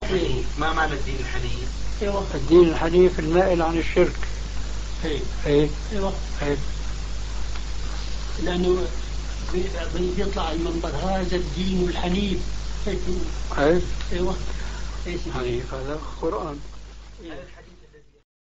إيه. ما معنى الدين الحنيف؟ ايوه الدين الحنيف المائل عن الشرك. ايه ايه ايوه ايه لانه بيطلع المنبر هذا الدين الحنيف. ايه ايوه ايه حنيف هذا قرآن. إيه.